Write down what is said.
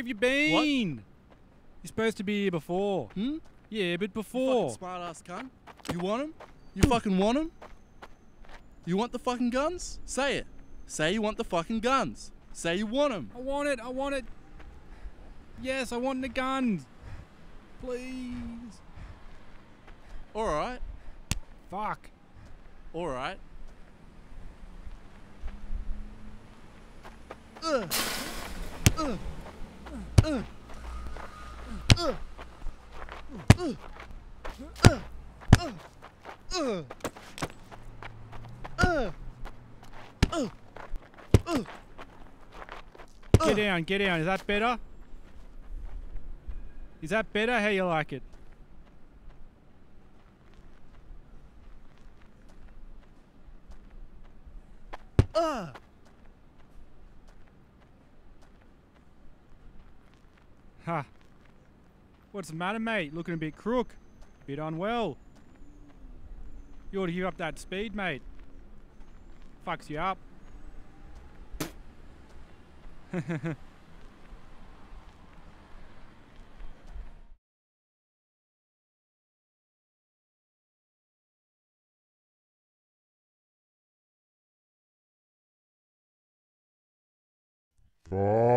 have you been? You're supposed to be here before. Hmm? Yeah, but You before. fucking smart ass cunt. You want them? You fucking want them? You want the fucking guns? Say it. Say you want the fucking guns. Say you want them. I want it. I want it. Yes, I want the guns. Please. Alright. Fuck. Alright. Get down, get down. Is that better? Is that better? How you like it? Ha. What's the matter, mate? Looking a bit crook. Bit unwell. You ought to give up that speed, mate. Fucks you up. Fuck.